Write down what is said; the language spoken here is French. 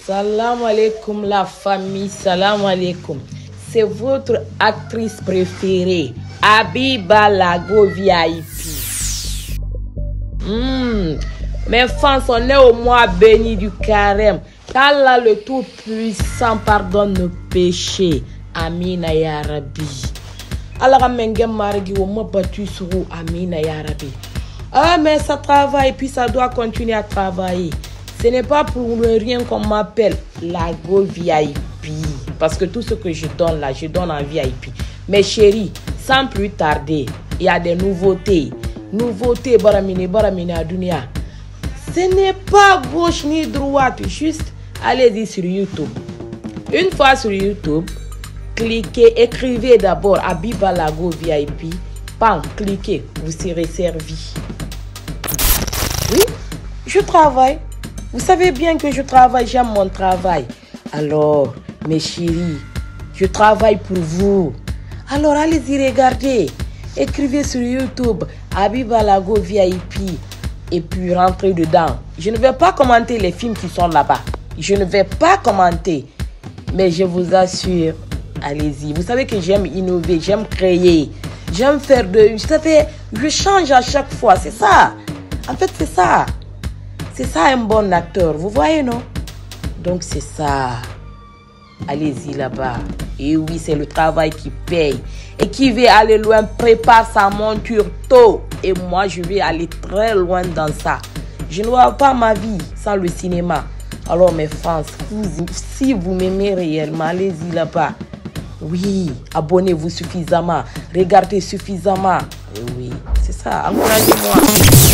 Salam alaikum la famille, salam alaikum. C'est votre actrice préférée, Habiba Lago VIP. Mes fans, on est au mois béni du carême. Qu'Allah le Tout-Puissant pardonne nos péchés. Amina ya Rabbi. Allah mengem margi au mois battu sur Amina ya Rabbi. Ah mais ça travaille puis ça doit continuer à travailler. Ce n'est pas pour rien qu'on m'appelle Lago VIP. Parce que tout ce que je donne là, je donne en VIP. Mais chérie, sans plus tarder, il y a des nouveautés. Nouveautés, baramine adunia. Ce n'est pas gauche ni droite, juste allez-y sur YouTube. Une fois sur YouTube, cliquez, écrivez d'abord Habiba Lago VIP. Bam, cliquez, vous serez servi. Oui, je travaille. Vous savez bien que je travaille, j'aime mon travail. Alors, mes chéris, je travaille pour vous. Alors, allez-y regarder. Écrivez sur YouTube Habiba Lago VIP et puis rentrez dedans. Je ne vais pas commenter les films qui sont là-bas. Je ne vais pas commenter. Mais je vous assure, allez-y. Vous savez que j'aime innover, j'aime créer. J'aime faire de... Vous savez, je change à chaque fois. C'est ça. En fait, c'est ça. C'est ça un bon acteur, vous voyez, non? Donc c'est ça. Allez-y là-bas. Et oui, c'est le travail qui paye. Et qui veut aller loin, prépare sa monture tôt. Et moi, je vais aller très loin dans ça. Je ne vois pas ma vie sans le cinéma. Alors mes fans, si vous m'aimez réellement, allez-y là-bas. Oui, abonnez-vous suffisamment. Regardez suffisamment. Et oui, c'est ça. Encouragez-moi.